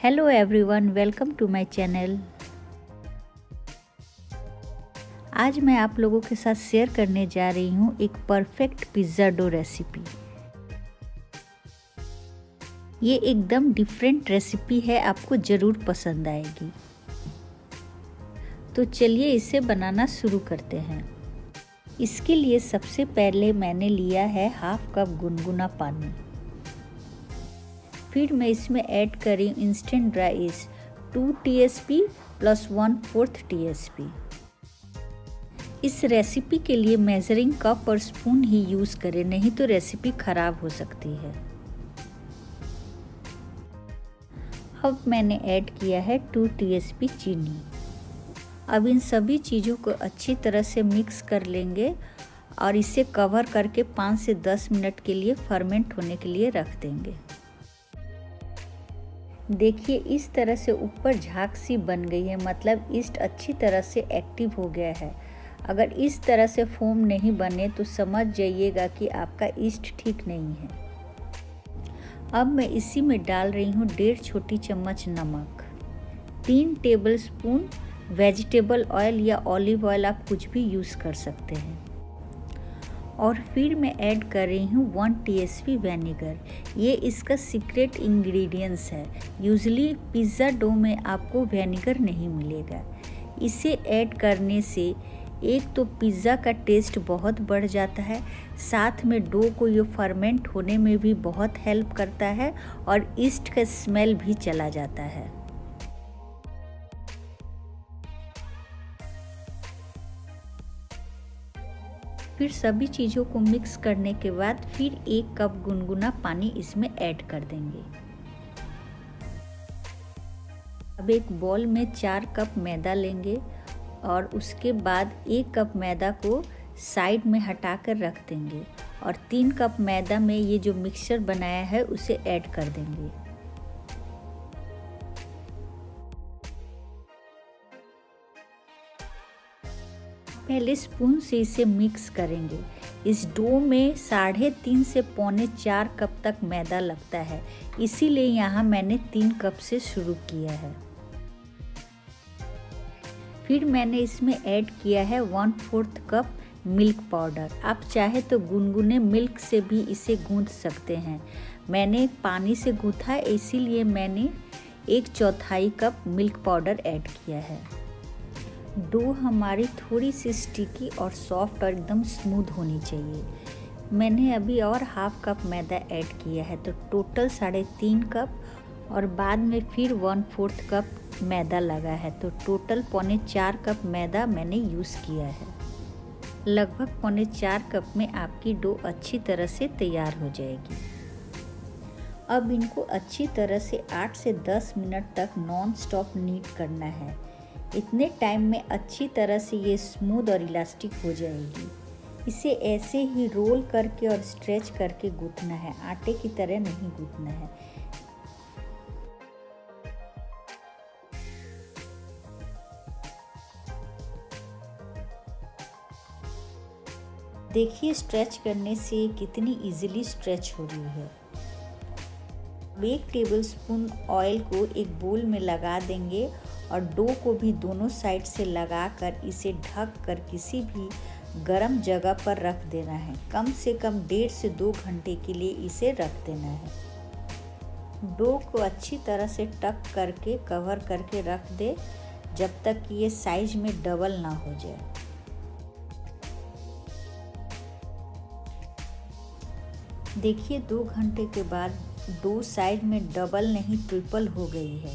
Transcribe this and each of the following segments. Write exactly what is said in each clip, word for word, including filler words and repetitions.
Hello everyone, welcome to my channel. आज मैं आप लोगों के साथ शेयर करने जा रही हूँ एक परफेक्ट पिज़्ज़ा डो रेसिपी। ये एकदम डिफरेंट रेसिपी है, आपको ज़रूर पसंद आएगी। तो चलिए इसे बनाना शुरू करते हैं। इसके लिए सबसे पहले मैंने लिया है हाफ कप गुनगुना पानी। फिर मैं इसमें ऐड करी instant dry yeast two t s p plus one fourth t s p. इस रेसिपी के लिए मेजरिंग कप और स्पून ही यूज़ करें, नहीं तो रेसिपी ख़राब हो सकती है। अब मैंने ऐड किया है टू टी एस पी चीनी। अब इन सभी चीज़ों को अच्छी तरह से मिक्स कर लेंगे और इसे कवर करके पाँच से दस मिनट के लिए फर्मेंट होने के लिए रख देंगे। देखिए इस तरह से ऊपर झाग सी बन गई है, मतलब ईस्ट अच्छी तरह से एक्टिव हो गया है। अगर इस तरह से फोम नहीं बने तो समझ जाइएगा कि आपका ईस्ट ठीक नहीं है। अब मैं इसी में डाल रही हूँ डेढ़ छोटी चम्मच नमक, तीन टेबलस्पून वेजिटेबल ऑयल या ऑलिव ऑयल, आप कुछ भी यूज़ कर सकते हैं। और फिर मैं ऐड कर रही हूँ वन टीएसपी विनेगर। ये इसका सीक्रेट इंग्रेडिएंट्स है। यूजुअली पिज़्ज़ा डो में आपको विनेगर नहीं मिलेगा। इसे ऐड करने से एक तो पिज़्ज़ा का टेस्ट बहुत बढ़ जाता है, साथ में डो को ये फर्मेंट होने में भी बहुत हेल्प करता है और ईस्ट का स्मेल भी चला जाता है। फिर सभी चीज़ों को मिक्स करने के बाद फिर एक कप गुनगुना पानी इसमें ऐड कर देंगे। अब एक बॉल में चार कप मैदा लेंगे और उसके बाद एक कप मैदा को साइड में हटा कर रख देंगे और तीन कप मैदा में ये जो मिक्सचर बनाया है उसे ऐड कर देंगे। पहले स्पून से इसे मिक्स करेंगे। इस डो में साढ़े तीन से पौने चार कप तक मैदा लगता है, इसीलिए यहाँ मैंने तीन कप से शुरू किया है। फिर मैंने इसमें ऐड किया है one fourth cup milk powder. आप चाहे तो गुनगुने मिल्क से भी इसे गूंथ सकते हैं। मैंने पानी से गूंथा, इसीलिए मैंने एक चौथाई कप मिल्क पाउडर ऐड किया है। डो हमारी थोड़ी सी स्टिकी और सॉफ्ट और एकदम स्मूथ होनी चाहिए। मैंने अभी और हाफ कप मैदा ऐड किया है, तो टोटल साढ़े तीन कप और बाद में फिर वन फोर्थ कप मैदा लगा है, तो टोटल पौने चार कप मैदा मैंने यूज़ किया है। लगभग पौने चार कप में आपकी डो अच्छी तरह से तैयार हो जाएगी। अब इनको अच्छी तरह से आठ से दस मिनट तक नॉन स्टॉप नीड करना है। इतने टाइम में अच्छी तरह से ये स्मूथ और इलास्टिक हो जाएगी। इसे ऐसे ही रोल करके और स्ट्रेच करके गूंथना है, आटे की तरह नहीं गूंथना है। देखिए स्ट्रेच करने से कितनी इजीली स्ट्रेच हो रही है। एक टेबलस्पून ऑयल को एक बोल में लगा देंगे और डो को भी दोनों साइड से लगाकर इसे ढक कर किसी भी गर्म जगह पर रख देना है। कम से कम डेढ़ से दो घंटे के लिए इसे रख देना है। डो को अच्छी तरह से टक करके कवर करके रख दे जब तक कि ये साइज में डबल ना हो जाए। देखिए दो घंटे के बाद डो साइड में डबल नहीं ट्रिपल हो गई है।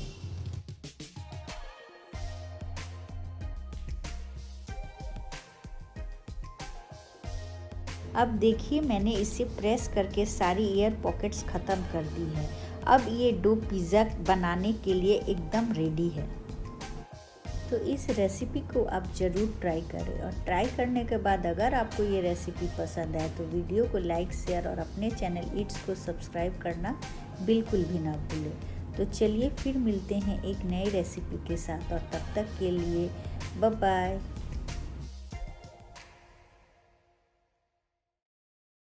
अब देखिए मैंने इसे प्रेस करके सारी एयर पॉकेट्स ख़त्म कर दी है। अब ये डो पिज़्ज़ा बनाने के लिए एकदम रेडी है। तो इस रेसिपी को आप ज़रूर ट्राई करें और ट्राई करने के बाद अगर आपको ये रेसिपी पसंद आए तो वीडियो को लाइक, शेयर और अपने चैनल ईट्स को सब्सक्राइब करना बिल्कुल भी ना भूलें। तो चलिए फिर मिलते हैं एक नई रेसिपी के साथ और तब तक के लिए बाय बाय।